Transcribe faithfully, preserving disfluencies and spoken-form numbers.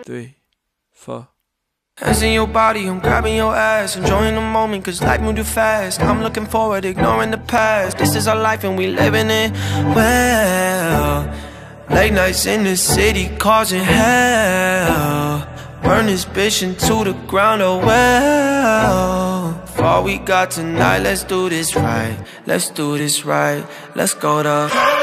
three, four. Hands in your body, I'm grabbing your ass, enjoying the moment cause life moved too fast. I'm looking forward, ignoring the past. This is our life and we living it well. Late nights in the city causing hell. Burn this bitch into the ground, oh well. For all we got tonight, let's do this right. Let's do this right. Let's go to